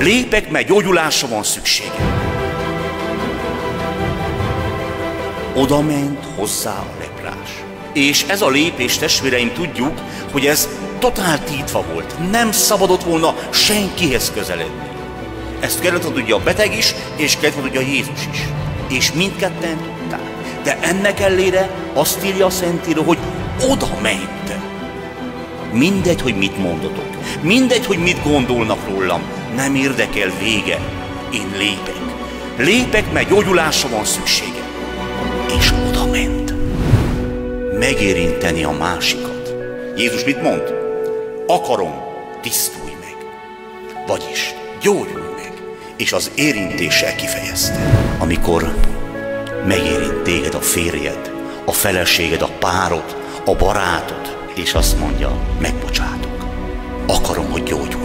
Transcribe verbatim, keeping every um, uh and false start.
Lépek, mert gyógyulásra van szüksége. Oda ment hozzá a leprás. És ez a lépés, testvéreim, tudjuk, hogy ez totál tiltva volt. Nem szabadott volna senkihez közeledni. Ezt kellett, hogy tudja a beteg is, és kellett, hogy tudja Jézus is. És mindketten tudták. De ennek ellenére azt írja a Szentíró, hogy oda ment. Mindegy, hogy mit mondotok. Mindegy, hogy mit gondolnak rólam. Nem érdekel, vége. Én lépek. Lépek, mert gyógyulásra van szüksége. És oda ment. Megérinteni a másikat. Jézus mit mond? Akarom, tisztulj meg. Vagyis gyógyulj meg. És az érintéssel kifejezte. Amikor megérint téged a férjed, a feleséged, a párod, a barátod, és azt mondja, megbocsátok. Akarom, hogy gyógyulj.